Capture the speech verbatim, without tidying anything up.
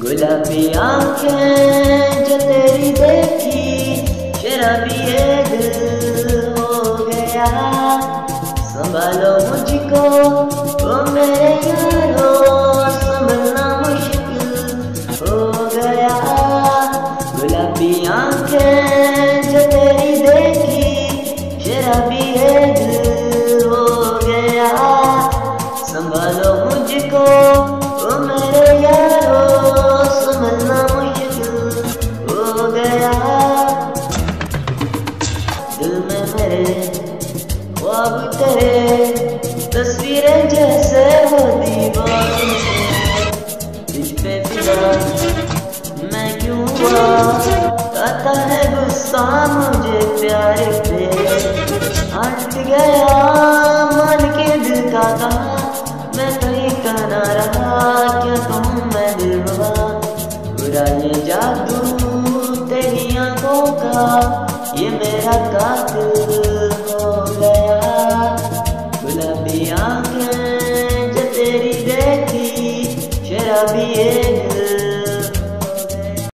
गुलाबी आंखें जो तेरी देखी, शराबी ये दिल हो गया। संभालो मुझको ओ मेरे यारो, संभलना मुश्किल हो गया। गुलाबी आंखें जो तेरी देखी, शराबी ये दिल हो गया। संभालो मुझको ओ मेरे यारो, संभलना मुश्किल हो गया। दिल में मेरे ख्वाब तेरे, तस्वीरें जैसे हो दीवार में। तुझ पे फिदा मैं क्यों हुआ, आता है गुस्सा मुझे प्यार पे। हट गया मन के दिल का कहा, मैं कहीं का ना रहा, क्या कहूँ मैं दिलवा। बुरा ये जादू तेरी आंखों का, ये मेरा कातिल हो गया। गुलाबी आंखें जो तेरी देखी, शराबी ये